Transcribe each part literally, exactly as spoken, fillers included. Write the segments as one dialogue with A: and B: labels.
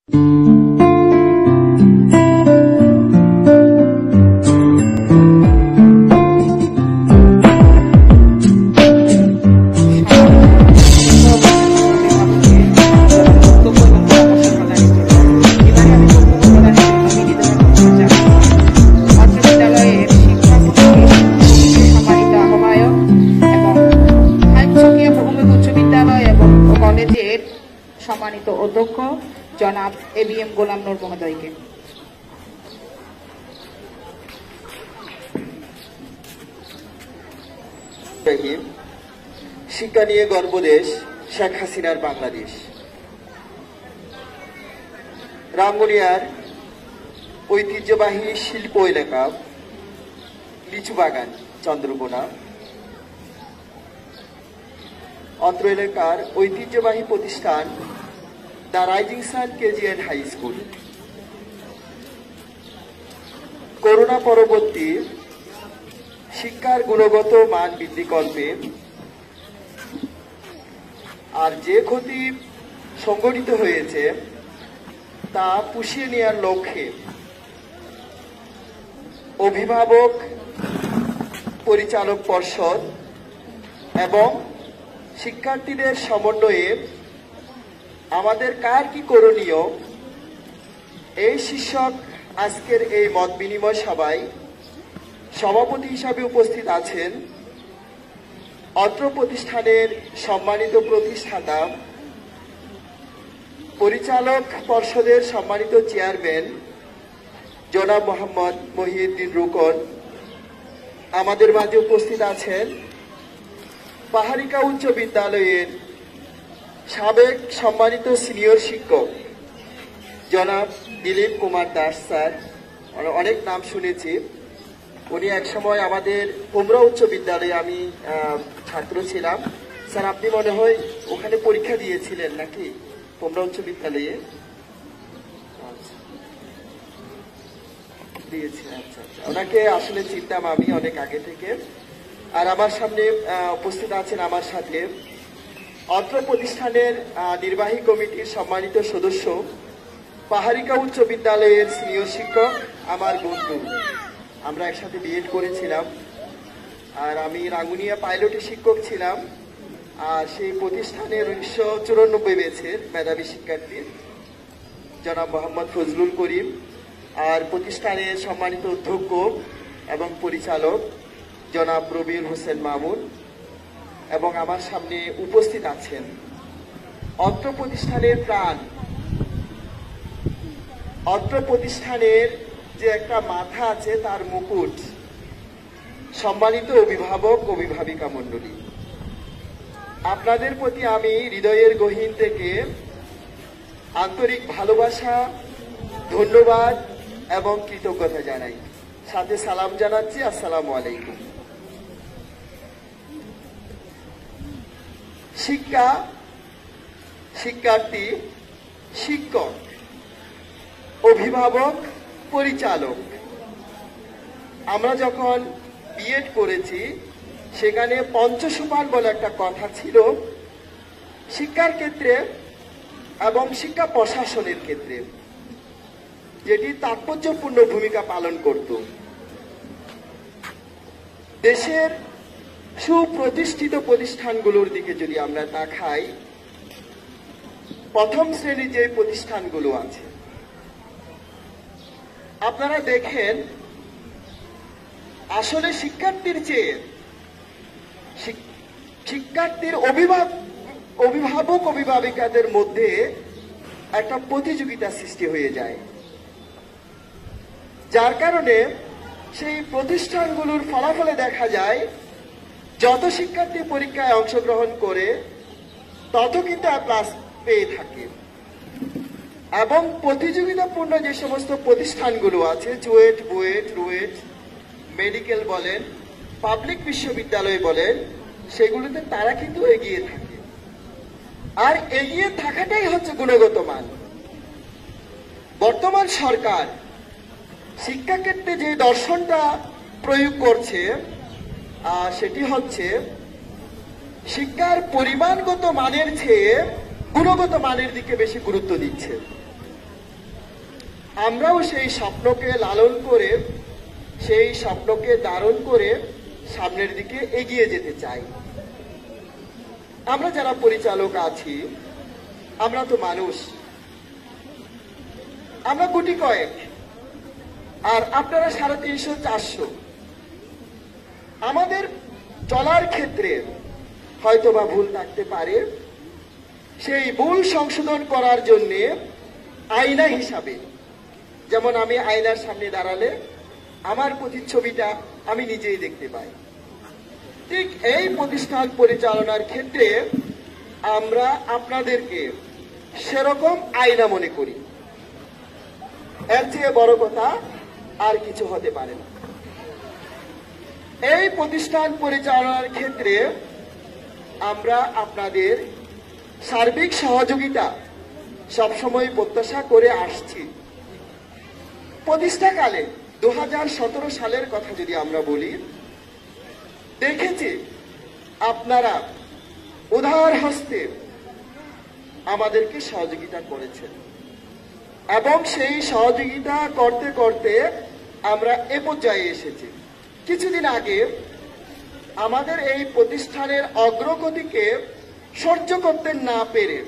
A: সম্মানিত অধ্যক্ষ জনাব এ বি এম গোলাম নূর মহোদয়কে।
B: শিক্ষা নিয়ে গর্বদেশ শেখ হাসিনার বাংলাদেশ। রাঙ্গুনিয়ার ঐতিহ্যবাহী শিল্প এলাকা লিচু বাগান চন্দ্রকোনা অত্র এলাকার ঐতিহ্যবাহী প্রতিষ্ঠান the rising sun KG and high school corona পরবর্তী শিক্ষার গুণগত মান বৃদ্ধিকল্পে আর যে ক্ষতি সংঘটিত হয়েছে তা পুষিয়ে নেওয়ার লক্ষ্যে অভিভাবক পরিচালক পর্ষদ এবং শিক্ষার্থীদের সমন্বয়ে আমাদের কার কি করণীয় এই শীর্ষক আজকের এই মত বিনিময় সভায় সভাপতি হিসাবে উপস্থিত আছেন অত্র প্রতিষ্ঠানের সম্মানিত প্রতিষ্ঠাতা পরিচালক পর্ষদের সম্মানিত চেয়ারম্যান জনাব মোহাম্মদ মহিউদ্দিন রুকন। আমাদের মাঝে উপস্থিত আছেন পাহাড়িকা উচ্চ বিদ্যালয়ের সাবেক সম্মানিত সিনিয়র শিক্ষক জনাব দিলীপ কুমার দাস স্যার। অনেক নাম শুনেছি, উনি একসময় আমাদের কুমড়া উচ্চ বিদ্যালয়ে আমি ছাত্র ছিলাম। স্যার আপনি মনে হয় ওখানে পরীক্ষা দিয়েছিলেন নাকি কুমড়া উচ্চ বিদ্যালয়ে? দিয়েছিলেন, আচ্ছা আচ্ছা। ওনাকে আসলে চিনতাম আমি অনেক আগে থেকে। আর আমার সামনে উপস্থিত আছেন আমার সাথে অত্র প্রতিষ্ঠানের নির্বাহী কমিটির সম্মানিত সদস্য পাহাড়িকা উচ্চ বিদ্যালয়ের সিনিয়র শিক্ষক আমার বন্ধু। আমরা একসাথে বিএড করেছিলাম আর আমি রাঙ্গুনিয়া পাইলটের শিক্ষক ছিলাম। আর সেই প্রতিষ্ঠানের উনিশশো চুরানব্বই ব্যাচের মেধাবী শিক্ষার্থী জনাব মোহাম্মদ ফজলুল করিম আর প্রতিষ্ঠানের সম্মানিত অধ্যক্ষ এবং পরিচালক জনাব রবিউল হোসেন মামুন এবং আমার সামনে উপস্থিত আছেন অত্র প্রতিষ্ঠানের প্রাণ, অত্র প্রতিষ্ঠানের যে একটা মাথা আছে তার মুকুট, সম্মানিত অভিভাবক অভিভাবিকা মণ্ডলী। আপনাদের প্রতি আমি হৃদয়ের গহীন থেকে আন্তরিক ভালোবাসা, ধন্যবাদ এবং কৃতজ্ঞতা জানাই। সাথে সালাম জানাচ্ছি, আসসালামু আলাইকুম। শিক্ষা, শিক্ষার্থী, শিক্ষক, অভিভাবক, পরিচালক, আমরা যখন বিএড করেছি সেখানে পঞ্চসোপান বলে একটা কথা ছিল শিক্ষার ক্ষেত্রে এবং শিক্ষা প্রশাসনের ক্ষেত্রে, যেটি তাৎপর্যপূর্ণ ভূমিকা পালন করত। দেশের সুপ্রতিষ্ঠিত প্রতিষ্ঠানগুলোর দিকে যদি আমরা তাকাই, প্রথম শ্রেণীর যে প্রতিষ্ঠানগুলো আছে আপনারা দেখেন আসলে শিক্ষার্থীর চেয়ে শিক্ষার্থীর অভিভাবক অভিভাবক অভিভাবিকাদের মধ্যে একটা প্রতিযোগিতা সৃষ্টি হয়ে যায়, যার কারণে সেই প্রতিষ্ঠানগুলোর ফলাফলে দেখা যায় যত শিক্ষার্থী পরীক্ষায় অংশগ্রহণ করে তত কিন্তু এ প্লাস পেয়ে থাকে। এবং প্রতিযোগিতাপূর্ণ যে সমস্ত প্রতিষ্ঠানগুলো আছে, চুয়েট, বুয়েট, রুয়েট, মেডিকেল বলেন, পাবলিক বিশ্ববিদ্যালয় বলেন, সেগুলোতে তারা কিন্তু এগিয়ে থাকে। আর এগিয়ে থাকাটাই হচ্ছে গুণগত মান। বর্তমান সরকার শিক্ষাক্ষেত্রে যে দর্শনটা প্রয়োগ করছে সেটি হচ্ছে শিক্ষার পরিমাণগত মানের চেয়ে গুণগত মানের দিকে বেশি গুরুত্ব দিচ্ছে। আমরাও সেই স্বপ্নকে লালন করে, সেই স্বপ্নকে ধারণ করে সামনের দিকে এগিয়ে যেতে চাই। আমরা যারা পরিচালক আছি, আমরা তো মানুষ, আমরা গুটি কয়েক, আর আপনারা সাড়ে তিনশো চারশো। আমাদের চলার ক্ষেত্রে হয়তোবা ভুল থাকতে পারে, সেই ভুল সংশোধন করার জন্য আয়না হিসাবে, যেমন আমি আয়নার সামনে দাঁড়ালে আমার প্রতিচ্ছবিটা আমি নিজেই দেখতে পাই, ঠিক এই প্রতিষ্ঠান পরিচালনার ক্ষেত্রে আমরা আপনাদেরকে সেরকম আয়না মনে করি। এর চেয়ে বড় কথা আর কিছু হতে পারে না। এই প্রতিষ্ঠান পরিচালনার ক্ষেত্রে আমরা আপনাদের সার্বিক সহযোগিতা সবসময় প্রত্যাশা করে আসছি। প্রতিষ্ঠাকালে দু হাজার সতেরো সালের কথা যদি আমরা বলি, দেখেছি আপনারা উদার হস্তে আমাদেরকে সহযোগিতা করেছেন, এবং সেই সহযোগিতা করতে করতে আমরা এ পর্যায়ে এসেছি। কিছুদিন আগে আমাদের এই প্রতিষ্ঠানের অগ্রগতিকে সহ্য করতে না পেরে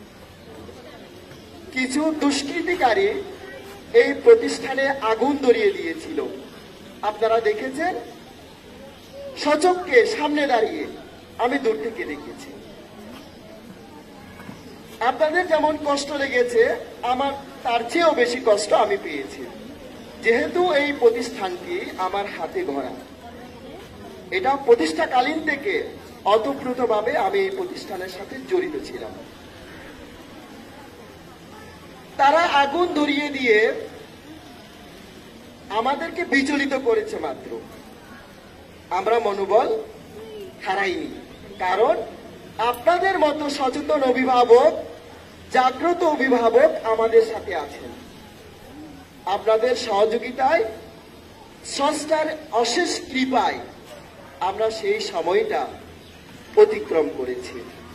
B: কিছু দুষ্কৃতিকারী এই প্রতিষ্ঠানে আগুন ধরিয়ে দিয়েছিল। আপনারা দেখেছেন, সচক্ষে সামনে দাঁড়িয়ে আমি দূর থেকে দেখেছি। আপনাদের যেমন কষ্ট লেগেছে, আমার তার চেয়েও বেশি কষ্ট আমি পেয়েছি, যেহেতু এই প্রতিষ্ঠানটি আমার হাতে গড়া। এটা প্রতিষ্ঠাকালীন থেকে অতপ্রুতভাবে আমি এই প্রতিষ্ঠানের সাথে জড়িত ছিলাম। তারা আগুন ধরিয়ে দিয়ে আমাদেরকে বিচলিত করেছে মাত্র, আমরা মনোবল হারাইনি। কারণ আপনাদের মতো সচেতন অভিভাবক, জাগ্রত অভিভাবক আমাদের সাথে আছেন। আপনাদের সহযোগিতায়, স্রষ্টার অশেষ কৃপায় আমরা সেই সময়টা অতিক্রম করেছি।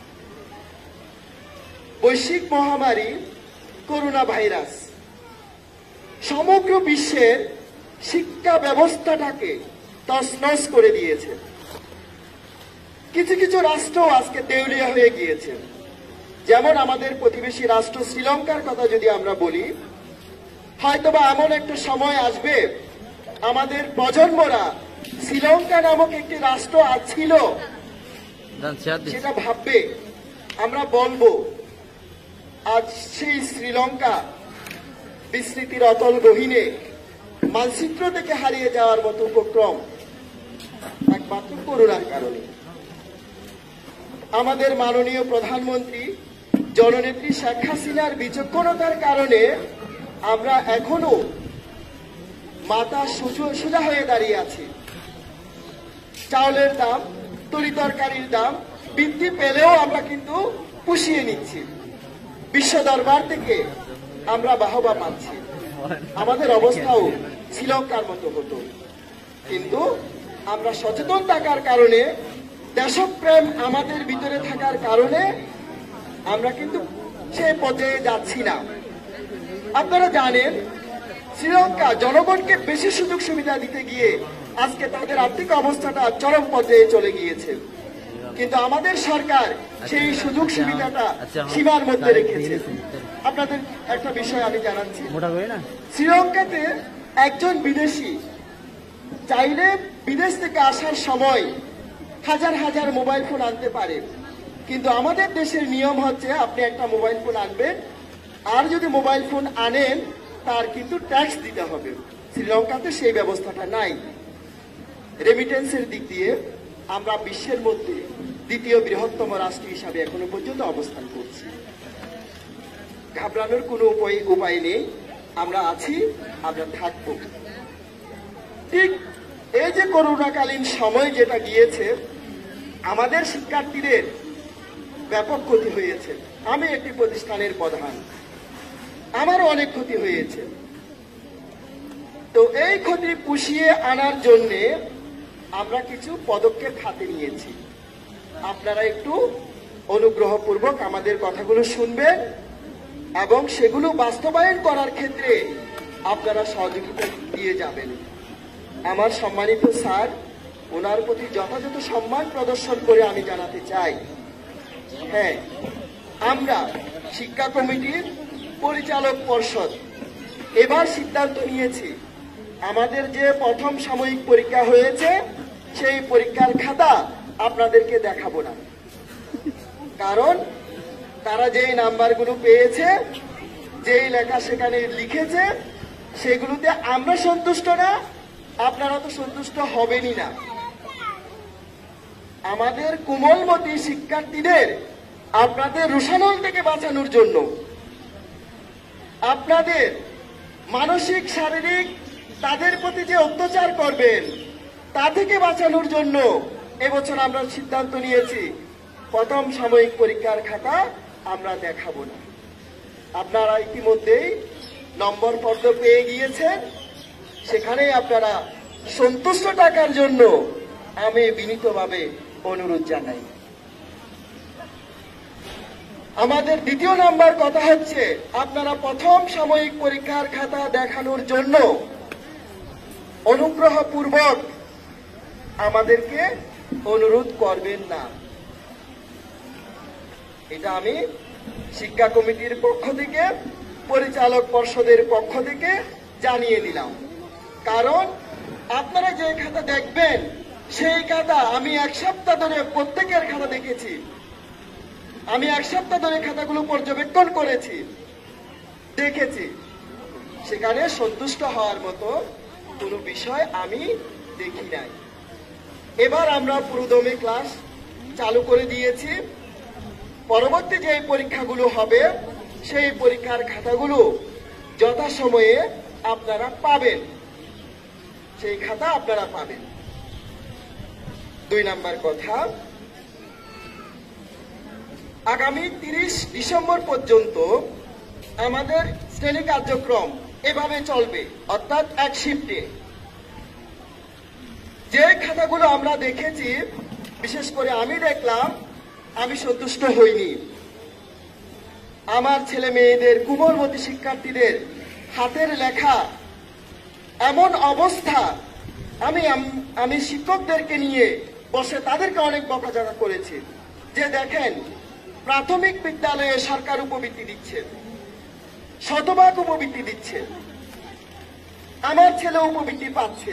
B: বৈশ্বিক মহামারী করোনা ভাইরাস সমগ্র বিশ্বের শিক্ষা ব্যবস্থাটাকে তছনছ করে দিয়েছে। কিছু কিছু রাষ্ট্র আজকে দেউলিয়া হয়ে গিয়েছে। যেমন আমাদের প্রতিবেশী রাষ্ট্র শ্রীলঙ্কার কথা যদি আমরা বলি, হয়তোবা এমন একটা সময় আসবে আমাদের প্রজন্মরা শ্রীলঙ্কা নামক একটি রাষ্ট্র ছিল সেটা ভাববে, আমরা বলবো আজ সেই শ্রীলঙ্কা বিস্মৃতির অতল গহীনে মানচিত্র থেকে হারিয়ে যাওয়ার মতো উপক্রম একমাত্র করোনার কারণে। আমাদের মাননীয় প্রধানমন্ত্রী জননেত্রী শেখ হাসিনার বিচক্ষণতার কারণে আমরা এখনো মাথা সোজা হয়ে দাঁড়িয়ে আছি। চাউলের দাম, তরি তরকারির দাম বৃদ্ধি পেলেও আমরা কিন্তু পুষিয়ে নিচ্ছি। বিশ্ব দরবার থেকে আমরা বাহবা পাচ্ছি। আমাদের অবস্থাও শ্রীলঙ্কার মতো হতো, কিন্তু আমরা সচেতন থাকার কারণে, দেশপ্রেম আমাদের ভিতরে থাকার কারণে আমরা কিন্তু সে পর্যায়ে যাচ্ছি না। আপনারা জানেন, শ্রীলঙ্কা জনগণকে বেশি সুযোগ সুবিধা দিতে গিয়ে আজকে তাদের আর্থিক অবস্থাটা চরম পর্যায়ে চলে গিয়েছে, কিন্তু আমাদের সরকার সেই সুযোগ সুবিধাটা সীমার মধ্যে রেখেছে। আপনাদের একটা বিষয় আমি জানাচ্ছি, শ্রীলঙ্কাতে একজন বিদেশি চাইলে বিদেশ থেকে আসার সময় হাজার হাজার মোবাইল ফোন আনতে পারে, কিন্তু আমাদের দেশের নিয়ম হচ্ছে আপনি একটা মোবাইল ফোন আনবেন, আর যদি মোবাইল ফোন আনেন তার কিন্তু ট্যাক্স দিতে হবে। শ্রীলঙ্কাতে সেই ব্যবস্থাটা নাই। রেমিটেন্সের দিক দিয়ে আমরা বিশ্বের মধ্যে দ্বিতীয় বৃহত্তম রাষ্ট্র হিসাবে এখনো পর্যন্ত অবস্থান করছি। ঘাবড়ানোর কোনো উপায় উপায় নেই, আমরা আছি, আমরা থাকবো। ঠিক এই যে করোনাকালীন সময় যেটা গিয়েছে, আমাদের শিক্ষার্থীদের ব্যাপক ক্ষতি হয়েছে। আমি একটি প্রতিষ্ঠানের প্রধান, আমারও অনেক ক্ষতি হয়েছে। তো এই ক্ষতি পুষিয়ে আনার জন্য আমরা কিছু পদক্ষেপ হাতে নিয়েছি। আপনারা একটু অনুগ্রহপূর্বক আমাদের কথাগুলো শুনবেন এবং সেগুলো বাস্তবায়ন করার ক্ষেত্রে আপনারা সহযোগিতা দিয়ে যাবেন। আমার সম্মানিত স্যার, ওনার প্রতি যথাযথ সম্মান প্রদর্শন করে আমি জানাতে চাই, হ্যাঁ, আমরা শিক্ষা কমিটির পরিচালক পর্ষদ এবার সিদ্ধান্ত নিয়েছি, আমাদের যে প্রথম সাময়িক পরীক্ষা হয়েছে সেই পরীক্ষার খাতা আপনাদেরকে দেখাবো না। কারণ তারা যেই নাম্বারগুলো পেয়েছে, যেই লেখা সেখানে লিখেছে, সেগুলোতে আমরা সন্তুষ্ট না, আপনারা তো সন্তুষ্ট হবেনই না। আমাদের কোমলমতি শিক্ষার্থীদের আপনাদের রোষানল থেকে বাঁচানোর জন্য, আপনাদের মানসিক শারীরিক তাদের প্রতি যে অত্যাচার করবেন তা থেকে বাঁচানোর জন্য এবছর আমরা সিদ্ধান্ত নিয়েছি প্রথম সাময়িক পরীক্ষার খাতা আমরা দেখাবো না। আপনারা ইতিমধ্যেই নম্বর পত্র পেয়ে গিয়েছেন, সেখানেই আপনারা সন্তুষ্ট থাকার জন্য আমি বিনীতভাবে অনুরোধ জানাই। আমাদের দ্বিতীয় নাম্বার কথা হচ্ছে, আপনারা প্রথম সাময়িক পরীক্ষার খাতা দেখানোর জন্য অনুগ্রহপূর্বক আমাদেরকে অনুরোধ করবেন না। এটা আমি শিক্ষা কমিটির পক্ষ থেকে, পরিচালক পর্ষদের পক্ষ থেকে জানিয়ে দিলাম। কারণ আপনারা যে খাতা দেখবেন সেই খাতা আমি এক সপ্তাহ ধরে প্রত্যেকের খাতা দেখেছি, আমি এক সপ্তাহ ধরে খাতাগুলো পর্যবেক্ষণ করেছি, দেখেছি, সেখানে সন্তুষ্ট হওয়ার মতো কোনো বিষয় আমি দেখি নাই। এবার আমরা পুরোদমে ক্লাস চালু করে দিয়েছি। পরবর্তী যে পরীক্ষাগুলো হবে সেই পরীক্ষার খাতাগুলো যথাসময়ে আপনারা পাবেন, সেই খাতা আপনারা পাবেন। দুই নাম্বার কথা, আগামী তিরিশ ডিসেম্বর পর্যন্ত আমাদের শ্রেণী কার্যক্রম এভাবে চলবে, অর্থাৎ এক শিফটে। যে খাতাগুলো আমরা দেখেছি, বিশেষ করে আমি দেখলাম, আমি সন্তুষ্ট হইনি। আমার ছেলে মেয়েদের, কোমলমতি শিক্ষার্থীদের হাতের লেখা এমন অবস্থা, আমি আমি শিক্ষকদেরকে নিয়ে বসে তাদেরকে অনেক বকাঝকা করেছি যে দেখেন, প্রাথমিক বিদ্যালয়ে সরকার উপবৃত্তি দিচ্ছে, শতভাগ উপবৃত্তি দিচ্ছে, আমার ছেলে উপবৃত্তি পাচ্ছে,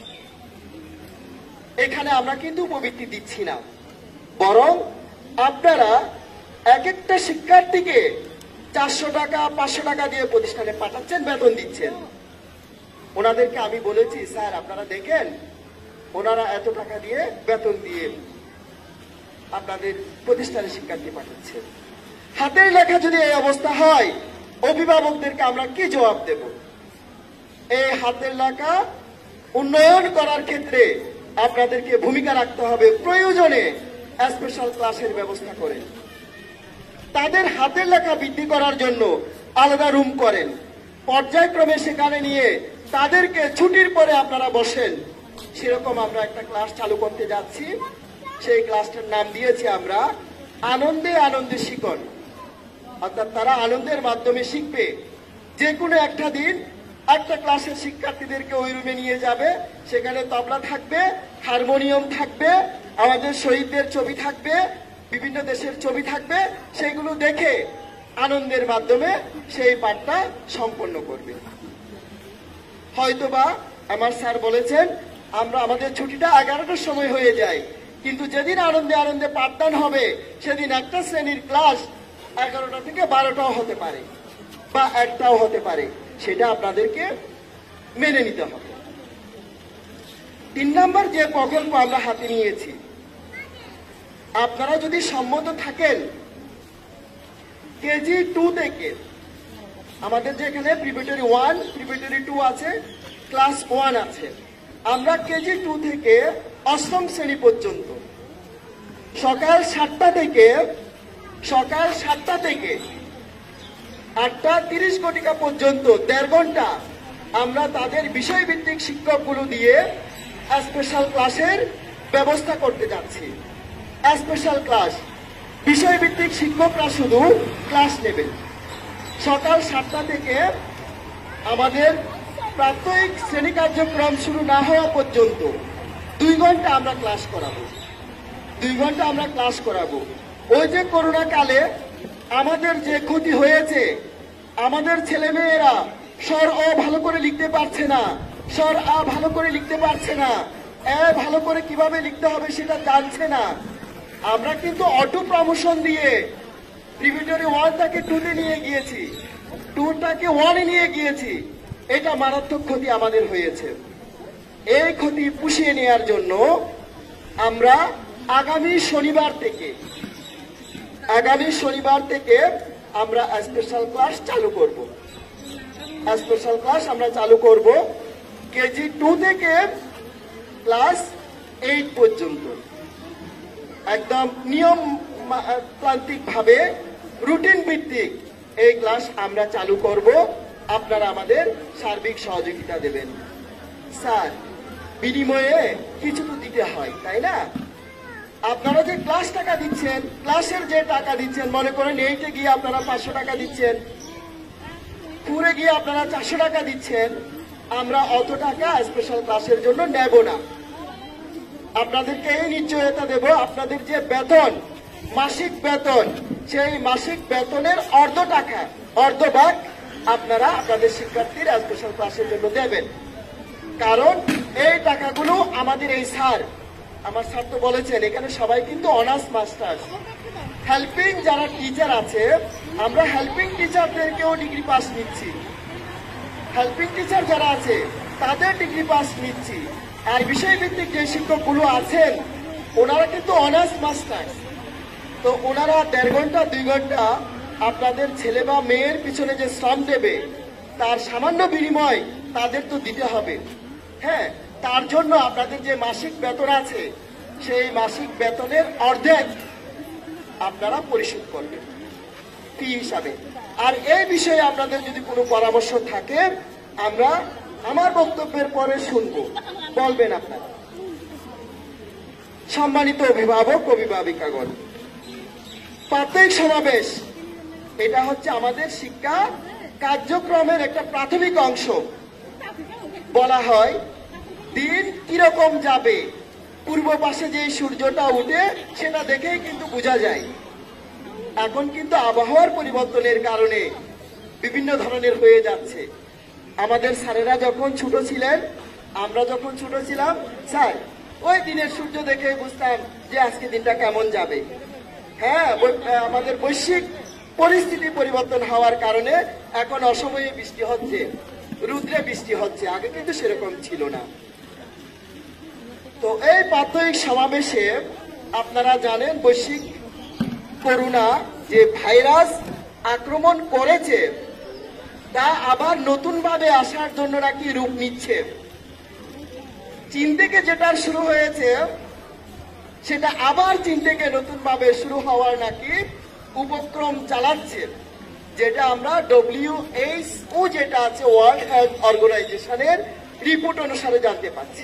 B: এখানে আমরা কিন্তু উপবৃত্তি দিচ্ছি না, বরং আপনারা এক একটা শিক্ষার্থীকে চারশো টাকা পাঁচশো টাকা দিয়ে প্রতিষ্ঠানে পাঠাচ্ছেন, বেতন দিচ্ছেন। ওনাদেরকে আমি বলেছি, স্যার আপনারা দেখেন, ওনারা এত টাকা দিয়ে বেতন দিয়ে আপনাদের প্রতিষ্ঠানে শিক্ষার্থী পাঠাচ্ছেন। হাতের লেখা যদি এই অবস্থা হয়, অভিভাবকদেরকে আমরা কি জবাব দেব? এই হাতের লেখা উন্নয়ন করার ক্ষেত্রে আপনাদেরকে ভূমিকা রাখতে হবে। প্রয়োজনে স্পেশাল ক্লাসের ব্যবস্থা করেন, তাদের হাতের লেখা বৃদ্ধি করার জন্য আলাদা রুম করেন, পর্যায়ক্রমে সেখানে নিয়ে তাদেরকে ছুটির পরে আপনারা বসেন। সেরকম আমরা একটা ক্লাস চালু করতে যাচ্ছি। সেই ক্লাসটার নাম দিয়েছি আমরা আনন্দে আনন্দে শিখন, অর্থাৎ তারা আনন্দের মাধ্যমে শিখবে। যে কোনো একটা দিন একটা ক্লাসের শিক্ষার্থীদেরকে ওই রুমে নিয়ে যাবে, সেখানে তবলা থাকবে, হারমোনিয়াম থাকবে, আমাদের শহীদদের ছবি থাকবে, বিভিন্ন দেশের ছবি থাকবে, সেগুলো দেখে আনন্দের মাধ্যমে সেই পাঠটা সম্পন্ন করবে। হয়তোবা আমার স্যার বলেছেন আমরা আমাদের ছুটিটা এগারোটার সময় হয়ে যায়, কিন্তু যেদিন আনন্দে আনন্দে পাঠদান হবে সেদিন একটা শ্রেণীর ক্লাস এগারোটা থেকে বারোটাও হতে পারে বা একটাও হতে পারে, সেটা আপনাদেরকে মেনে নিতে হবে। তিন নম্বর যে প্রকল্প আমরা হাতে নিয়েছি, আপনারা যদি সম্মত থাকেন, কেজি টু থেকে আমাদের যেখানে প্রিপারেটরি ওয়ান প্রিপারেটরি টু আছে, ক্লাস ওয়ান আছে, আমরা কেজি টু থেকে অষ্টম শ্রেণী পর্যন্ত সকাল সাতটা থেকে সকাল সাতটা থেকে আটটা তিরিশ ঘটিকা পর্যন্ত দেড় ঘন্টা আমরা তাদের বিষয়ভিত্তিক শিক্ষকগুলো দিয়ে স্পেশাল ক্লাসের ব্যবস্থা করতে যাচ্ছি। স্পেশাল ক্লাস, বিষয়ভিত্তিক শিক্ষকরা শুধু ক্লাস নেবেন। সকাল সাতটা থেকে আমাদের প্রাত্যহিক শ্রেণী কার্যক্রম শুরু না হওয়া পর্যন্ত দুই ঘন্টা আমরা ক্লাস করাবো দুই ঘন্টা আমরা ক্লাস করাবো ওই যে করোনা কালে আমাদের যে ক্ষতি হয়েছে, আমাদের ছেলে মেয়েরা স্বর অ ভালো করে লিখতে পারছে না, স্বর আ ভালো করে লিখতে পারছে না, এ ভালো করে কিভাবে লিখতে হবে সেটা জানছে না। আমরা কিন্তু অটো প্রমোশন দিয়ে প্রিপারেটরি ওয়ানটাকে টুতে নিয়ে গিয়েছি, টুটাকে ওয়ানে নিয়ে গিয়েছি। এটা মারাত্মক ক্ষতি আমাদের হয়েছে। এই ক্ষতি পুষিয়ে নেওয়ার জন্য আমরা আগামী শনিবার থেকে আগামী শনিবার থেকে আমরা স্পেশাল ক্লাস চালু করব স্পেশাল ক্লাস আমরা চালু করব কেজি টু থেকে ক্লাস এইট পর্যন্ত একদম নিয়ম প্রান্তিক ভাবে রুটিন ভিত্তিক এই ক্লাস আমরা চালু করব। আপনারা আমাদের সার্বিক সহযোগিতা দেবেন। স্যার, বিনিময়ে কিছু তো দিতে হয়, তাই না? আপনারা যে ক্লাস টাকা দিচ্ছেন, ক্লাসের যে টাকা দিচ্ছেন, মনে করেন এইটে গিয়ে আপনারা পাঁচশো টাকা দিচ্ছেন, টুরে গিয়ে আপনারা চারশো টাকা দিচ্ছেন, আমরা অত টাকা স্পেশাল ক্লাসের জন্য নেব না। আপনাদেরকে এই নিশ্চয়তা দেব, আপনাদের যে বেতন, মাসিক বেতন, সেই মাসিক বেতনের অর্ধ টাকা, অর্ধ ভাগ আপনারা আপনাদের শিক্ষার্থীর স্পেশাল ক্লাসের জন্য দেবেন। কারণ এই টাকাগুলো আমাদের এই স্যার, আমার স্যার তো বলেছেন এখানে সবাই কিন্তু অনার্স মাস্টার্স, হেল্পিং যারা টিচার আছে, আমরা হেল্পিং টিচারদেরকেও ডিগ্রি পাস নিচ্ছি, হেল্পিং টিচার যারা আছে তাদের ডিগ্রি পাস নিচ্ছি। আর বিষয়ভিত্তিক যে শিক্ষকগুলো আছেন ওনারা কিন্তু অনার্স মাস্টার্স। তো ওনারা দেড় ঘন্টা দুই ঘন্টা আপনাদের ছেলে বা মেয়ের পিছনে যে শ্রম দেবে তার সামান্য বিনিময় তাদের তো দিতে হবে। হ্যাঁ, তার জন্য আপনাদের যে মাসিক বেতন আছে সেই মাসিক বেতনের অর্ধেক আপনারা পরিশোধ করবেন ফি হিসাবে। আর এই বিষয়ে আপনাদের যদি কোনো পরামর্শ থাকে আমরা আমার বক্তব্যের পরে শুনবো, বলবেন আপনারা। সম্মানিত অভিভাবক, অভিভাবিকাগণ, প্রাত্যহিক সমাবেশ এটা হচ্ছে আমাদের শিক্ষা কার্যক্রমের একটা প্রাথমিক অংশ। বলা হয় দিন কিরকম যাবে পূর্ব পাশে যে সূর্যটা উঠে সেটা দেখেই কিন্তু বোঝা যায়। এখন কিন্তু আবহাওয়ার পরিবর্তনের কারণে বিভিন্ন ধরনের হয়ে যাচ্ছে। আমাদের স্যারেরা যখন ছোট ছিলেন, আমরা যখন ছোট ছিলাম, স্যার ওই দিনের সূর্য দেখে বুঝতাম যে আজকে দিনটা কেমন যাবে। হ্যাঁ, আমাদের বৈশ্বিক পরিস্থিতি পরিবর্তন হওয়ার কারণে এখন অসময়ে বৃষ্টি হচ্ছে, রুদ্রে বৃষ্টি হচ্ছে, আগে কিন্তু সেরকম ছিল না। তো এই প্রাত্যহিক সমাবেশে আপনারা জানেন বৈশ্বিক করোনা যে ভাইরাস আক্রমণ করেছে তা আবার নতুন ভাবে আসার জন্য নাকি রূপ নিচ্ছে। চীন থেকে যেটা শুরু হয়েছে সেটা আবার চীন থেকে নতুন ভাবে শুরু হওয়ার নাকি উপক্রম চালাচ্ছে, যেটা আমরা ডব্লিউ এইচ ও যেটা আছে ওয়ার্ল্ড হেলথ অর্গানাইজেশনের রিপোর্ট অনুসারে জানতে পারছি।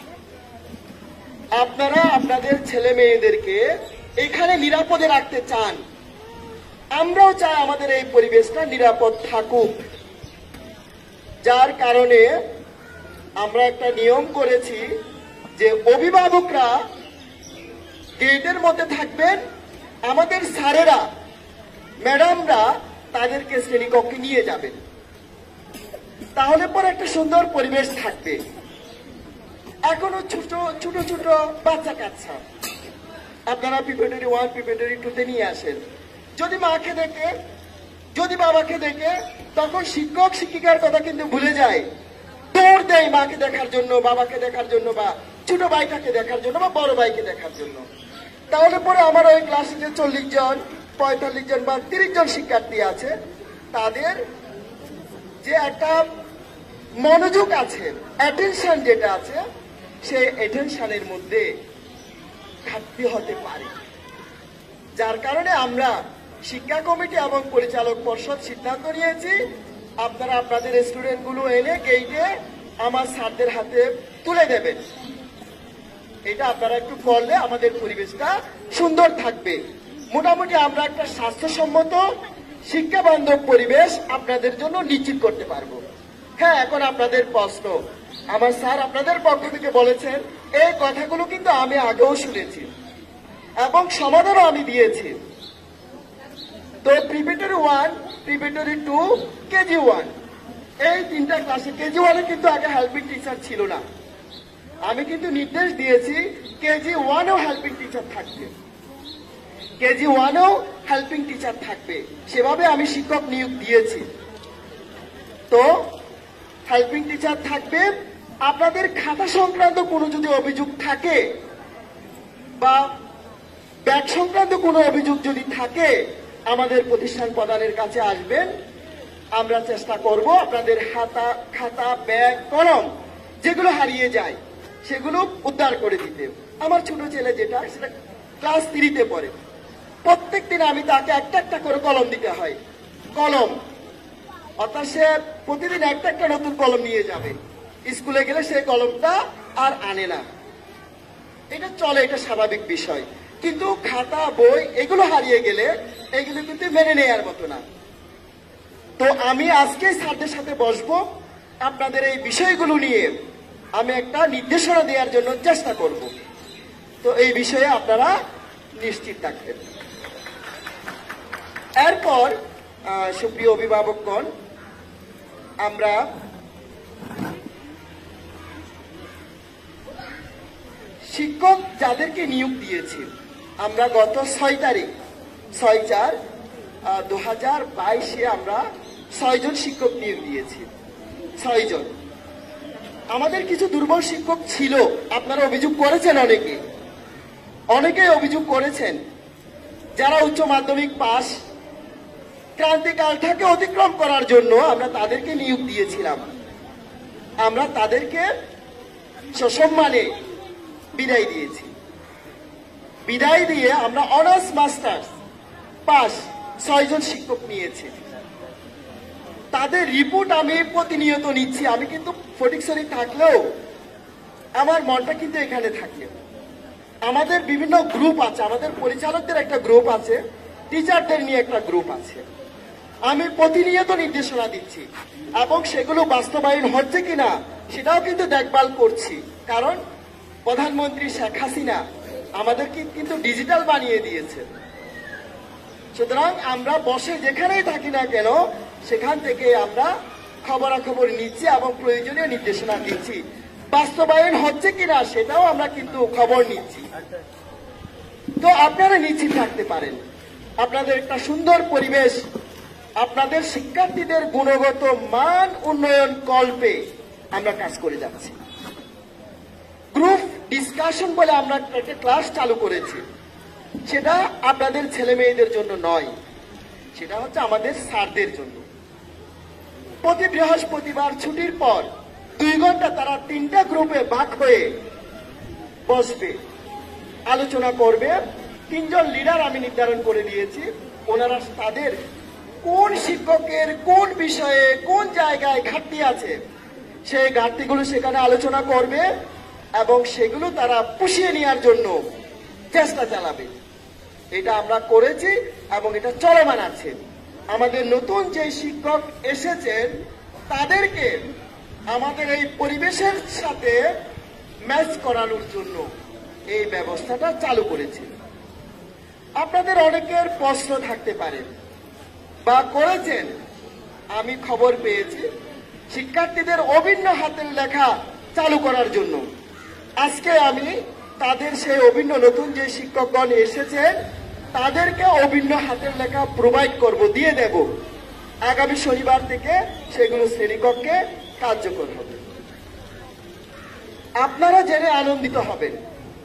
B: আপনারা আপনাদের ছেলে মেয়েদেরকে এখানে নিরাপদে রাখতে চান, আমরাও চাই আমাদের এই পরিবেশটা নিরাপদ থাকুক। যার কারণে আমরা একটা নিয়ম করেছি যে অভিভাবকরা গেটের মধ্যে থাকবেন, আমাদের স্যারেরা ম্যাডামরা তাদেরকে শ্রেণীকক্ষে নিয়ে যাবেন। তাহলে পরে একটা সুন্দর পরিবেশ থাকবে। এখনো ছোট ছোট ছোট বাচ্চা কাচ্চা আপনারা প্রিপারেটরি ওয়ান প্রিপারেটরি টুতে নিয়ে আসেন। যদি মাকে দেখে, যদি বাবাকে দেখে, তখন শিক্ষক শিক্ষিকার কথা কিন্তু ভুলে যায়, দৌড় দেয় মাকে দেখার জন্য, বাবাকে দেখার জন্য, বা ছোট ভাইটাকে দেখার জন্য, বা বড় ভাইকে দেখার জন্য। তাহলে পরে আমার ওই ক্লাসে যে চল্লিশ জন পঁয়তাল্লিশ জন বা তিরিশ জন শিক্ষার্থী আছে তাদের যে একটা মনোযোগ আছে, অ্যাটেনশন যেটা আছে, সেই অ্যাটেনশনের মধ্যে ঘাটতি হতে পারে। যার কারণে আমরা শিক্ষা কমিটি এবং পরিচালক পর্ষদ সিদ্ধান্ত নিয়েছি আপনারা আপনাদের স্টুডেন্টগুলো এনে গেটে আমার স্যারদের হাতে তুলে দেবেন। এটা আপনারা একটু করলে আমাদের পরিবেশটা সুন্দর থাকবে। মোটামুটি আমরা একটা স্বাস্থ্যসম্মত শিক্ষা বান্ধব পরিবেশ আপনাদের জন্য নিশ্চিত করতে পারবো। হ্যাঁ, এখন আপনাদের প্রশ্ন, আমার স্যার আপনাদের পক্ষ থেকে বলেছেন, এই কথাগুলো কিন্তু আমি আগেও শুনেছি এবং সমাধানও আমি দিয়েছি। তো preparatory one, preparatory two, KG one, এই তিনটা ক্লাসে, কেজি ওয়ানে কিন্তু আগে হেল্পিং টিচার ছিল না। আমি কিন্তু নির্দেশ দিয়েছি কেজি ওয়ানেও হেল্পিং টিচার থাকবে, কেজি ওয়ানেও হেল্পিং টিচার থাকবে, সেভাবে আমি শিক্ষক নিয়োগ দিয়েছি। তো হেল্পিং টিচার থাকবে। আপনাদের খাতা সংক্রান্ত কোনো যদি অভিযোগ থাকে বা ব্যাগ সংক্রান্ত কোনো অভিযোগ যদি থাকে, আমাদের প্রতিষ্ঠান প্রধানের কাছে আসবেন। আমরা চেষ্টা করব আপনাদের খাতা খাতা ব্যাগ কলম যেগুলো হারিয়ে যায় সেগুলো উদ্ধার করে দিতে। আমার ছোট ছেলে যেটা, সেটা ক্লাস থ্রিতে পড়ে, প্রত্যেক দিন আমি তাকে একটা একটা করে কলম দিতে হয়, কলম, অর্থাৎ সে প্রতিদিন একটা একটা নতুন কলম নিয়ে যাবে। স্কুলে গেলে সেই কলমটা আর আনে না, এটা চলে, এটা স্বাভাবিক বিষয়। কিন্তু খাতা বই এগুলো হারিয়ে গেলে এগুলো কিন্তু মেনে নেওয়ার মতো না। তো আমি আজকে স্যারদের সাথে বসবো, আপনাদের এই বিষয়গুলো নিয়ে আমি একটা নির্দেশনা দেওয়ার জন্য চেষ্টা করব। তো এই বিষয়ে আপনারা নিশ্চিত থাকবেন। এরপর সুপ্রিয় অভিভাবকগণ, আমরা শিক্ষক যাদেরকে নিয়োগ দিয়েছি, আমরা গত ছয় তারিখ ছয় চার দু হাজার বাইশে আমরা ছয়জন শিক্ষক নিয়োগ দিয়েছি। ছয়জন। আমাদের কিছু দুর্বল শিক্ষক ছিল, আপনারা অভিযোগ করেছেন, অনেকে অনেকেই অভিযোগ করেছেন, যারা উচ্চ মাধ্যমিক পাস, ক্রান্তিকালটাকে অতিক্রম করার জন্য আমরা তাদেরকে নিয়োগ দিয়েছিলাম। আমরা তাদেরকে সসম্মানে বিদায় দিয়েছি। বিদায় দিয়ে আমরা অনার্স মাস্টার্স পাস ছয়জন শিক্ষক নিয়েছি। তাদের রিপোর্ট আমি প্রতিনিয়ত নিচ্ছি। আমি কিন্তু ফটিকছড়ি থাকলেও আমার মনটা কিন্তু এখানে থাকে। আমাদের বিভিন্ন গ্রুপ আছে, আমাদের পরিচালকদের একটা গ্রুপ আছে, টিচারদের নিয়ে একটা গ্রুপ আছে। আমি প্রতিনিয়ত নির্দেশনা দিচ্ছি এবং সেগুলো বাস্তবায়ন হচ্ছে কিনা সেটাও কিন্তু দেখভাল করছি। কারণ প্রধানমন্ত্রী শেখ হাসিনা আমাদেরকে কিন্তু ডিজিটাল বানিয়ে দিয়েছে। সুতরাং আমরা বসে যেখানেই থাকি না কেন সেখান থেকে আমরা খবরাখবর নিচ্ছি এবং প্রয়োজনীয় নির্দেশনা দিচ্ছি। বাস্তবায়ন হচ্ছে কিনা সেটাও আমরা কিন্তু খবর নিচ্ছি। তো আপনারা নিশ্চিত থাকতে পারেন, আপনাদের একটা সুন্দর পরিবেশ, আপনাদের শিক্ষার্থীদের গুণগত মান উন্নয়ন কল্পে আমরা কাজ করে যাচ্ছি। গ্রুপ ডিসকাশন বলে আমরা একটা ক্লাস চালু করেছি, সেটা আপনাদের ছেলে মেয়েদের জন্য নয়, সেটা হচ্ছে আমাদের স্যারদের জন্য। প্রতি বৃহস্পতিবার ছুটির পর দুই ঘন্টা তারা তিনটা গ্রুপে ভাগ হয়ে বসবে, আলোচনা করবে। তিনজন লিডার আমি নির্ধারণ করে দিয়েছি, ওনারা তাদের কোন শিক্ষকের কোন বিষয়ে কোন জায়গায় ঘাটতি আছে সেই ঘাটতিগুলো সেখানে আলোচনা করবে এবং সেগুলো তারা পুষিয়ে নেওয়ার জন্য চেষ্টা চালাবে। এটা আমরা করেছি এবং এটা চলমান আছে। আমাদের নতুন যে শিক্ষক এসেছেন তাদেরকে আমাদের এই পরিবেশের সাথে ম্যাচ করানোর জন্য এই ব্যবস্থাটা চালু করেছি। আপনাদের অনেকের প্রশ্ন থাকতে পারে বা করেছেন, আমি খবর পেয়েছি শিক্ষার্থীদের অভিন্ন হাতের লেখা চালু করার জন্য। আজকে আমি তাদের সেই অভিন্ন নতুন যে শিক্ষকগণ এসেছেন তাদেরকে অভিন্ন হাতের লেখা প্রোভাইড করব, দিয়ে দেব। আগামী শনিবার থেকে সেগুলো শ্রেণীকক্ষে কার্যকর হবে। আপনারা জেনে আনন্দিত হবেন,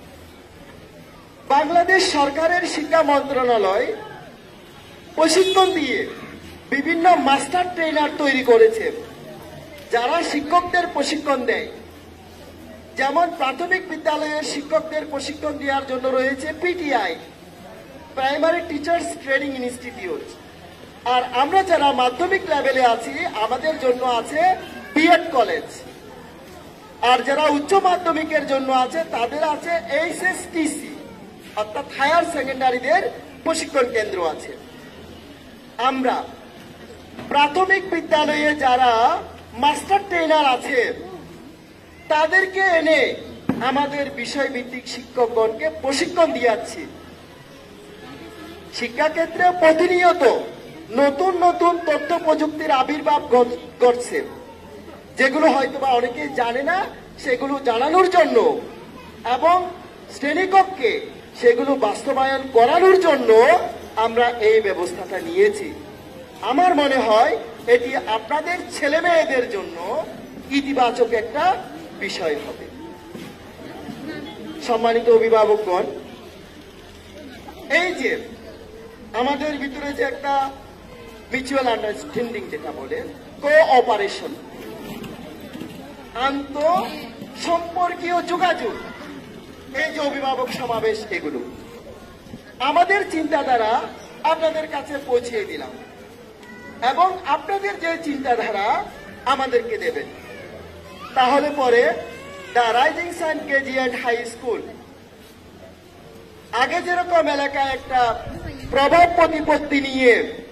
B: বাংলাদেশ সরকারের শিক্ষা মন্ত্রণালয় প্রশিক্ষণ দিয়ে বিভিন্ন মাস্টার ট্রেনার তৈরি করেছে যারা শিক্ষকদের প্রশিক্ষণ দেয়। যেমন প্রাথমিক বিদ্যালয়ের শিক্ষকদের প্রশিক্ষণ দেওয়ার জন্য রয়েছে PTI, primary teachers training institute. আর আমরা যারা মাধ্যমিক লেভেলে আছি আমাদের জন্য আছে বিএড কলেজ। আর যারা উচ্চ মাধ্যমিকের জন্য আছে তাদের আছে এইচএসটিসি, অর্থাৎ হায়ার সেকেন্ডারিদের প্রশিক্ষণ কেন্দ্র আছে। আমরা প্রাথমিক বিদ্যালয়ে যারা মাস্টার ট্রেনার আছে, তাদেরকে এনে আমাদের বিষয়ভিত্তিক শিক্ষকগণকে প্রশিক্ষণ দিয়াচ্ছি। শিক্ষাক্ষেত্রে প্রতিনিয়ত নতুন নতুন তথ্য প্রযুক্তির আবির্ভাব ঘটছে, যেগুলো হয়তোবা অনেকেই জানে না, সেগুলো জানানোর জন্য এবং শ্রেণীকক্ষে সেগুলো বাস্তবায়ন করানোর জন্য আমরা এই ব্যবস্থাটা নিয়েছি। আমার মনে হয় এটি আপনাদের ছেলে মেয়েদের জন্য ইতিবাচক একটা বিষয় হবে। সম্মানিত অভিভাবকগণ, এই যে আমাদের ভিতরে যে একটা মিউচুয়াল আন্ডারস্ট্যান্ডিং যেটা বলে কোঅপারেশন, আন্ত সম্পর্কীয় যোগাযোগ, এই যে অভিভাবক সমাবেশ, এগুলো আমাদের চিন্তাধারা আপনাদের কাছে পৌঁছিয়ে দিলাম এবং আপনাদের যে চিন্তাধারা আমাদেরকে দেবেন। তাহলে পরে the rising sun KG and high school আগে যেরকম এলাকায় একটা প্রভাব প্রতিপত্তি নিয়ে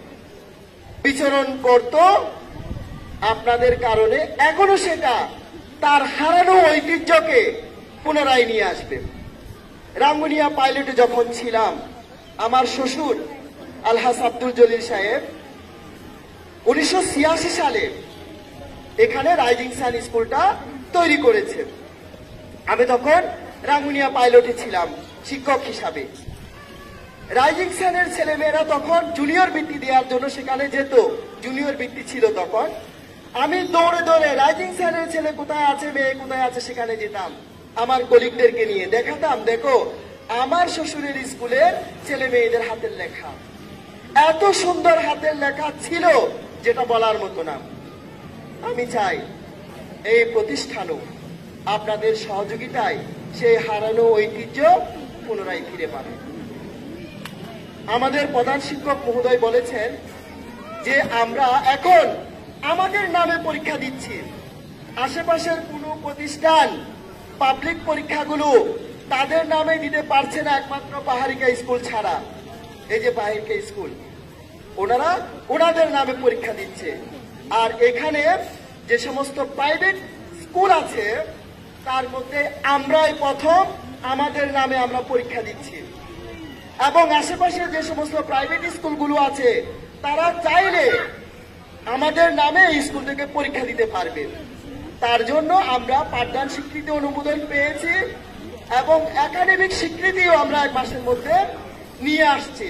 B: বিচরণ করত, আপনাদের কারণে এখনো সেটা তার হারানো ঐতিহ্যকে পুনরায় নিয়ে আসবে। রাঙ্গুনিয়া পাইলটে যখন ছিলাম, আমার শ্বশুর আলহাজ আব্দুল জলিল সাহেব উনিশশো ছিয়াশি সালে এখানে রাইজিং সান স্কুলটা তৈরি করেছে। আমি তখন রাঙ্গুনিয়া পাইলটে ছিলাম শিক্ষক হিসাবে। রাইজিং সানের ছেলেমেয়েরা তখন জুনিয়র বৃত্তি দেওয়ার জন্য সেখানে যেত, জুনিয়র বৃত্তি ছিল তখন। আমি দৌড়ে দৌড়ে রাইজিং সানের ছেলে কোথায় আছে, মেয়ে কোথায় আছে সেখানে যেতাম, আমার কলিগদেরকে নিয়ে দেখাতাম, দেখো আমার শ্বশুরের স্কুলের ছেলে মেয়েদের হাতের লেখা। এত সুন্দর হাতের লেখা ছিল যেটা বলার মতো না। আমি চাই এই প্রতিষ্ঠানও আপনাদের সহযোগিতায় সেই হারানো ঐতিহ্য পুনরায় ফিরে পাবে। আমাদের প্রধান শিক্ষক মহোদয় বলেছেন যে আমরা এখন আমাদের নামে পরীক্ষা দিচ্ছি। আশেপাশের কোনো প্রতিষ্ঠান পাবলিক পরীক্ষাগুলো তাদের নামে দিতে পারছে না, একমাত্র পাহাড়িকা স্কুল ছাড়া। এই যে পাহাড়িকা স্কুল, ওনারা ওনাদের নামে পরীক্ষা দিচ্ছে। আর এখানে যে সমস্ত প্রাইভেট স্কুল আছে তার মধ্যে আমরাই প্রথম আমাদের নামে আমরা পরীক্ষা দিচ্ছি। এবং আশেপাশে যে সমস্ত প্রাইভেট স্কুলগুলো আছে তারা চাইলে আমাদের নামে স্কুল থেকে পরীক্ষা দিতে পারবে। তার জন্য আমরা পাঠদান স্বীকৃতি অনুমোদন পেয়েছি এবং একাডেমিক স্বীকৃতিও আমরা এক মাসের মধ্যে নিয়ে আসছি।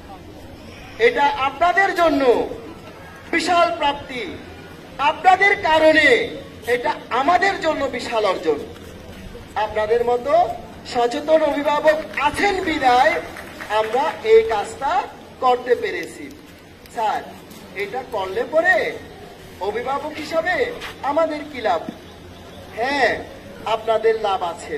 B: এটা আপনাদের জন্য বিশাল প্রাপ্তি, আপনাদের কারণে এটা আমাদের জন্য বিশাল অর্জন। আপনাদের মতো সচেতন অভিভাবক আছেন বিধায় আমরা এই কাজটা করতে পেরেছি। স্যার, এটা করলে পরে অভিভাবক হিসাবে আমাদের কি লাভ? হ্যাঁ, আপনাদের লাভ আছে।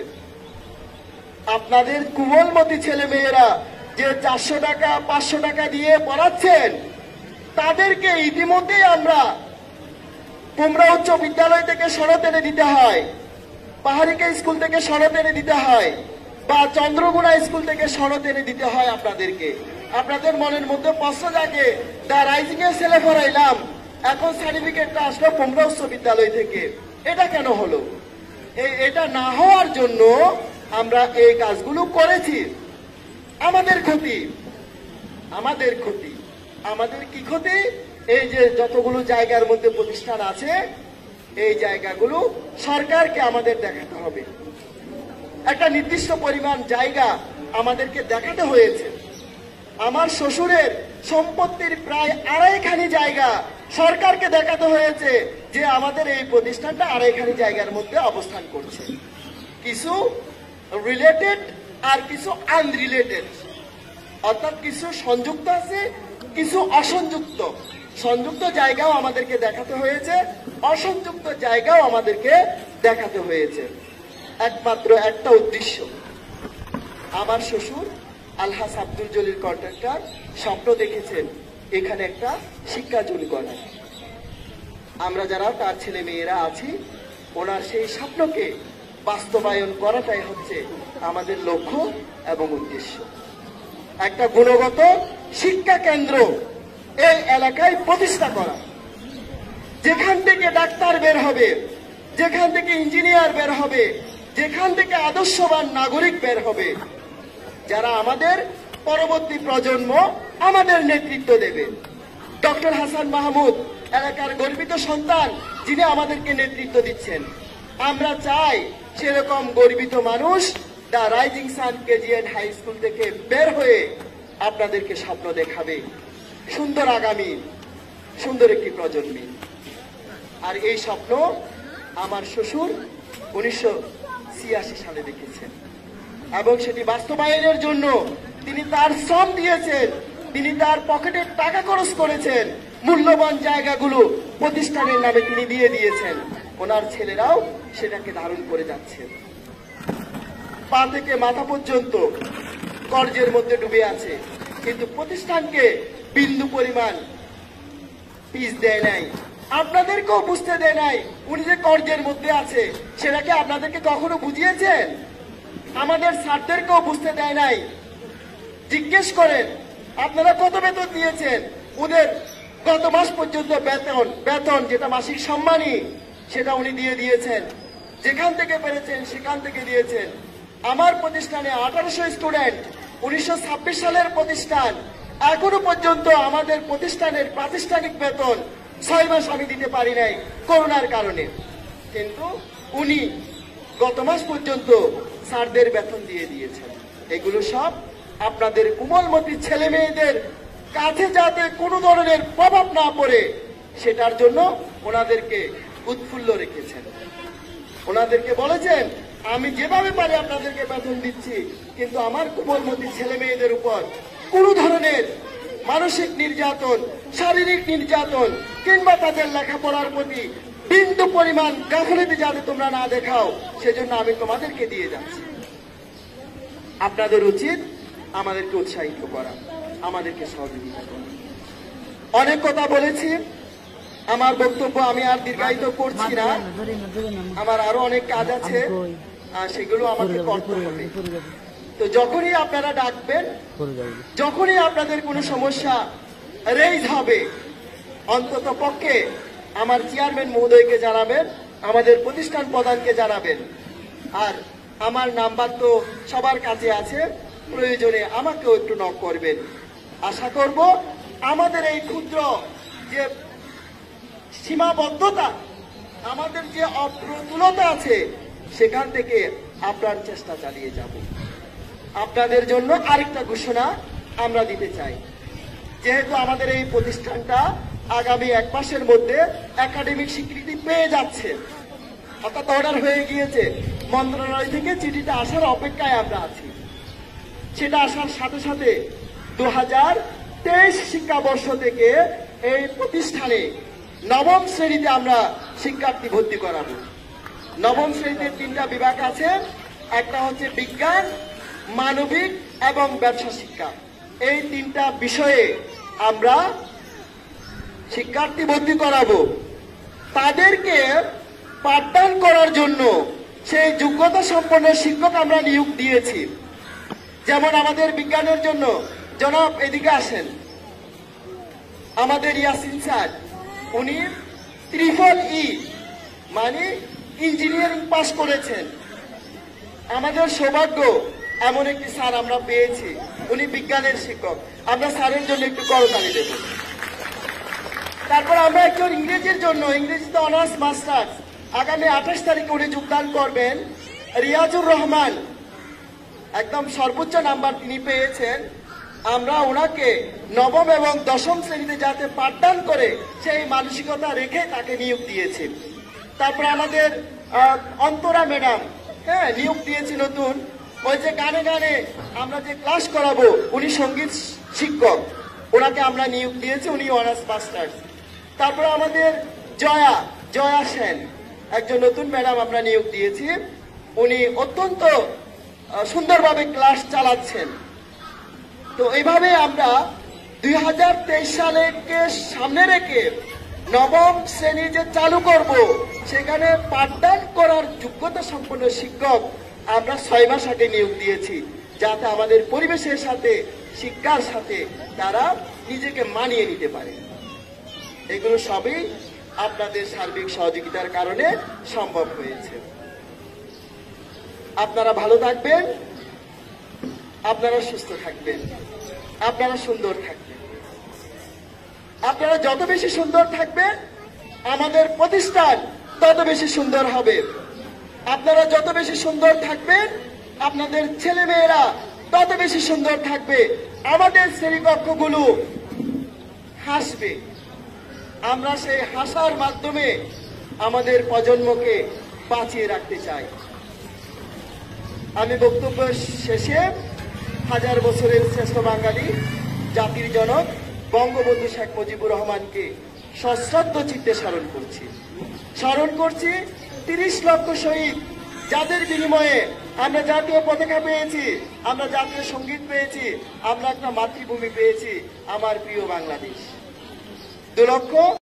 B: আপনাদের কুমলমতি ছেলে মেয়েরা যে চারশো টাকা পাঁচশো টাকা দিয়ে পড়াচ্ছেন, তাদেরকে ইতিমধ্যেই আমরা কুমড়া উচ্চ বিদ্যালয় থেকে সনদ এনে দিতে হয়, পাহাড়িকা স্কুল থেকে সনদ এনে দিতে হয়, বা চন্দ্রগুনা স্কুল থেকে সনদ এনে দিতে হয় আপনাদেরকে। আপনাদের মনের মধ্যে প্রশ্ন জাগে, দা রাইজিং এর ছেলে পড়াইলাম, এখন সার্টিফিকেটটা আসলো কুমড়া উচ্চ বিদ্যালয় থেকে, এটা কেন হলো? এটা না হওয়ার জন্য আমরা এই কাজগুলো করেছি। আমাদের ক্ষতি, আমাদের ক্ষতি, আমাদের কি ক্ষতি? এই যে যতগুলো জায়গার মধ্যে প্রতিষ্ঠান আছে, এই জায়গাগুলো সরকারকে আমাদের দেখাতে হবে। একটা নির্দিষ্ট পরিমাণ জায়গা আমাদেরকে দেখাতে হয়েছে। আমার শ্বশুরের সম্পত্তির প্রায় আড়াইখানি জায়গা সরকারকে দেখাতে হয়েছে যে আমাদের এই প্রতিষ্ঠানটা আড়াইখানি জায়গার মধ্যে অবস্থান করছে। কিছু রিলেটেড আর কিছু আনরিলেটেড, অর্থাৎ কিছু সংযুক্ত আছে, কিছু অসংযুক্ত। সংযুক্ত জায়গাও আমাদেরকে দেখাতে হয়েছে, অসংযুক্ত জায়গাও আমাদেরকে দেখাতে হয়েছে। একমাত্র একটা উদ্দেশ্য, আমার শ্বশুর আলহাজ আব্দুল জলিল কন্ট্রাক্টর স্বপ্ন দেখেছেন এখানে একটা শিক্ষা জুনি করা। আমরা যারা তার ছেলে মেয়েরা আছি, ওনার সেই স্বপ্নকে বাস্তবায়ন করাটাই হচ্ছে আমাদের লক্ষ্য এবং উদ্দেশ্য। একটা গুণগত শিক্ষা কেন্দ্র এই এলাকায় প্রতিষ্ঠা করা, যেখান থেকে ডাক্তার বের হবে, যেখান থেকে ইঞ্জিনিয়ার বের হবে, যেখান থেকে আদর্শবান নাগরিক বের হবে, যারা আমাদের পরবর্তী প্রজন্ম আমাদের নেতৃত্ব দেবে। ডক্টর হাসান মাহমুদ এলাকার গর্বিত সন্তান, যিনি আমাদেরকে নেতৃত্ব দিচ্ছেন। আমরা চাই সেরকম গর্বিত মানুষ the rising sun KG and high school থেকে বের হয়ে আপনাদেরকে স্বপ্ন দেখাবে সুন্দর আগামী, সুন্দর একটি প্রজন্মে। আর এই স্বপ্ন আমার শ্বশুর উনিশশো ছিয়াশি সালে দেখেছেন এবং সেটি বাস্তবায়নের জন্য তিনি তার শ্রম দিয়েছেন, তিনি তার পকেটের টাকা খরচ করেছেন, মূল্যবান জায়গাগুলো প্রতিষ্ঠানের নামে তিনি দিয়ে দিয়েছেন। ওনার ছেলেরাও সেটাকে ধারণ করে যাচ্ছে। পা থেকে মাথা পর্যন্ত কর্জের মধ্যে ডুবে আছে, কিন্তু প্রতিষ্ঠানকে বিন্দু পরিমাণ পিস দেয় নাই, আপনাদেরকেও বুঝতে দেয় নাই উনি যে কর্জের মধ্যে আছে। সেটাকে আপনাদেরকে কখনো বুঝিয়েছেন? আমাদের স্যারদেরকেও বুঝতে দেয় নাই। জিজ্ঞেস করেন আপনারা কত বেতন দিয়েছেন ওদের। গত মাস পর্যন্ত বেতন বেতন যেটা মাসিক সম্মানী, সেটা উনি দিয়ে দিয়েছেন। যেখান থেকে পেরেছেন সেখান থেকে দিয়েছেন। আমার প্রতিষ্ঠানে আঠারোশো স্টুডেন্ট, উনিশশো ছাব্বিশ সালের প্রতিষ্ঠান, এখনো পর্যন্ত আমাদের প্রতিষ্ঠানের প্রাতিষ্ঠানিক বেতন ছয় মাস আমি দিতে পারি নাই করোনার কারণে, কিন্তু উনি গত মাস পর্যন্ত স্যারদের বেতন দিয়ে দিয়েছেন। এগুলো সব আপনাদের কোমলমতি ছেলে মেয়েদের কাছে যাতে কোনো ধরনের প্রভাব না পড়ে সেটার জন্য ওনাদেরকে উৎফুল্ল রেখেছেন। ওনাদেরকে বলেছেন আমি যেভাবে পারি আপনাদেরকে বেতন দিচ্ছি, কিন্তু আমার কোমলমতি ছেলে মেয়েদের উপর কোনো ধরনের মানসিক নির্যাতন, শারীরিক নির্যাতন কিংবা তাদের লেখাপড়ার প্রতি বিন্দু পরিমাণ গাফিলতি যাতে তোমরা না দেখাও, সেজন্য আমি তোমাদেরকে দিয়ে যাচ্ছি। আপনাদের উচিত আমাদেরকে উৎসাহিত করা, আমাদেরকে সহযোগিতা করা। অনেক কথা বলেছি, আমার বক্তব্য আমি আর দীর্ঘায়িত করছি না। আমার আরো অনেক কাজ আছে, সেগুলো আমাকে করতে হবে। তো যখনই আপনারা ডাকবেন, যখনই আপনাদের কোনো সমস্যা রেইজ হবে, অন্তত পক্ষে আমার চেয়ারম্যান মহোদয়কে জানাবেন, আমাদের প্রতিষ্ঠান প্রধানকে জানাবেন। আর আমার নাম্বার তো সবার কাছে আছে, প্রয়োজনে আমাকেও একটু নক করবেন। আশা করব আমাদের এই ক্ষুদ্র যে সীমাবদ্ধতা, আমাদের যে অপ্রতুলতা আছে, সেখান থেকে আপনার চেষ্টা চালিয়ে যাব। আপনাদের জন্য আরেকটা ঘোষণা আমরা দিতে চাই। যেহেতু আমাদের এই প্রতিষ্ঠানটা আগামী এক মাসের মধ্যে একাডেমিক স্বীকৃতি পেয়ে যাচ্ছে, অর্থাৎ অর্ডার হয়ে গিয়েছে, মন্ত্রণালয় থেকে চিঠিটা আসার অপেক্ষায় আমরা আছি। সেটা আসার সাথে সাথে দু হাজার তেইশ শিক্ষাবর্ষ থেকে এই প্রতিষ্ঠানে নবম শ্রেণীতে আমরা শিক্ষার্থী ভর্তি করাবো। নবম শ্রেণীতে তিনটা বিভাগ আছে, একটা হচ্ছে বিজ্ঞান, মানবিক এবং ব্যবসা শিক্ষা। এই তিনটা বিষয়ে আমরা শিক্ষার্থী ভর্তি করাবো। তাদেরকে পাঠদান করার জন্য সেই যোগ্যতা সম্পন্ন শিক্ষক আমরা নিয়োগ দিয়েছি। যেমন আমাদের বিজ্ঞানের জন্য জনাব এদিকে আসেন, আমাদের ইয়াসিন স্যার, উনি ত্রিফল ই মানে ইঞ্জিনিয়ারিং পাস করেছেন। আমাদের সৌভাগ্য এমন একটি স্যার আমরা পেয়েছি, উনি বিজ্ঞানের শিক্ষক। আমরা স্যারের জন্য একটু করতালি দেব। তারপর আমরা একজন ইংরেজির জন্য, ইংরেজিতে অনার্স মাস্টার্স, আগামী আঠাশ তারিখে উনি যোগদান করবেন, রিয়াজুর রহমান। একদম সর্বোচ্চ নাম্বার তিনি পেয়েছেন। আমরা ওনাকে নবম এবং দশম শ্রেণীতে যাতে পাঠদান করে সেই মানসিকতা রেখে তাকে নিয়োগ দিয়েছি। তারপর আমাদের অন্তরা ম্যাডাম, হ্যাঁ, নিয়োগ দিয়েছি নতুন। ওই যে গানে গানে আমরা যে ক্লাস করাবো, উনি সঙ্গীত শিক্ষক, ওনাকে আমরা নিয়োগ দিয়েছি, উনি অনার্স মাস্টার্স। তারপর আমাদের জয়া জয়া সেন, একজন নতুন ম্যাডাম আমরা নিয়োগ দিয়েছি, উনি অত্যন্ত সুন্দরভাবে ক্লাস চালাচ্ছেন। তো এইভাবে আমরা দুই হাজার তেইশ সালকে সামনে রেখে নবম শ্রেণী যে চালু করব, সেখানে পাঠদান করার যোগ্যতা সম্পন্ন শিক্ষক আমরা ছয় মাস আগে নিয়োগ দিয়েছি, যাতে আমাদের পরিবেশের সাথে, শিক্ষার সাথে তারা নিজেকে মানিয়ে নিতে পারে। এগুলো সবই আপনাদের সার্বিক সহযোগিতার কারণে সম্ভব হয়েছে। আপনারা ভালো থাকবেন, আপনারা সুস্থ থাকবেন, আপনারা সুন্দর থাকবেন। আপনারা যত বেশি সুন্দর থাকবেন আমাদের প্রতিষ্ঠান তত বেশি সুন্দর হবে। আপনারা যত বেশি সুন্দর থাকবেন আপনাদের ছেলে মেয়েরা তত বেশি সুন্দর থাকবে। আমাদের শ্রেণীকক্ষগুলো হাসবে। আমরা সেই হাসার মাধ্যমে আমাদের প্রজন্মকে বাঁচিয়ে রাখতে চাই। আমি বক্তব্য শেষে হাজার বছরের শ্রেষ্ঠ বাঙালি জাতির জনক বঙ্গবন্ধু শেখ মুজিবুর রহমানকে সশ্রদ্ধ চিত্তে স্মরণ করছি স্মরণ করছি তিরিশ লক্ষ শহীদ, যাদের বিনিময়ে আমরা জাতীয় পতাকা পেয়েছি, আমরা জাতীয় সঙ্গীত পেয়েছি, আমরা একটা মাতৃভূমি পেয়েছি, আমার প্রিয় বাংলাদেশ। দু লক্ষ